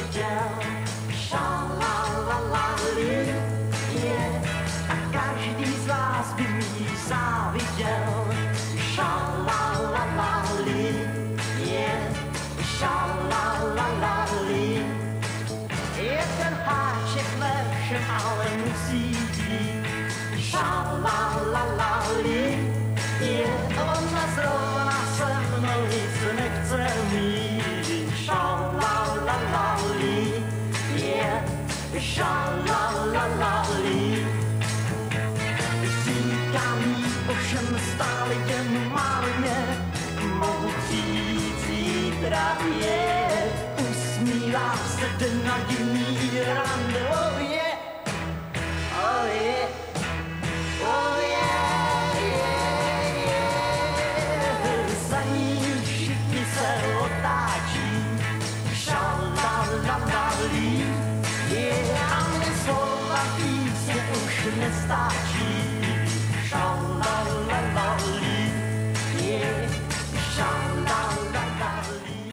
viděl, šalalalali, je, a každý z vás by mi záviděl, šalalalali, je, šalalalali, je ten háček ve všem, ale musí být, šalalalali, je, ona zrovna se mnou nic nechce mít, šalalalali, je, šalalalali. Říkám jí ovšem stále jen marně, mohu přijít zítra je, usmívá se den na divný rande, oh yeah, oh yeah, oh yeah, yeah, yeah. Za ní všichni se otáčí, šalalalali, yeah, a mě slova písně už nestáčí.